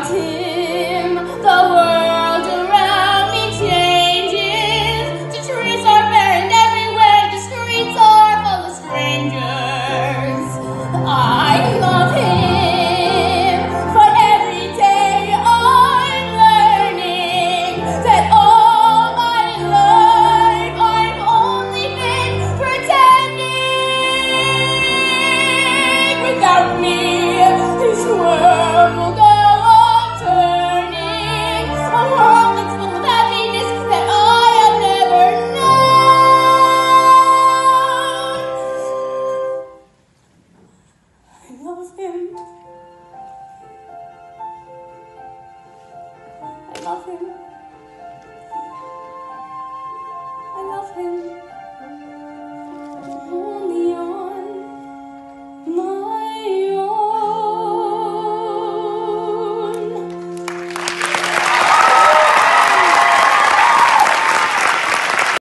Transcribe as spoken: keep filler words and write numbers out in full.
him, the world around me changes. The trees are burned everywhere, the streets are full of strangers. I love him, but every day I'm learning that all my life I've only been pretending. Without me, this world will go on turning, a world that's full of happiness that I have never known. I love him. I love him. I love him.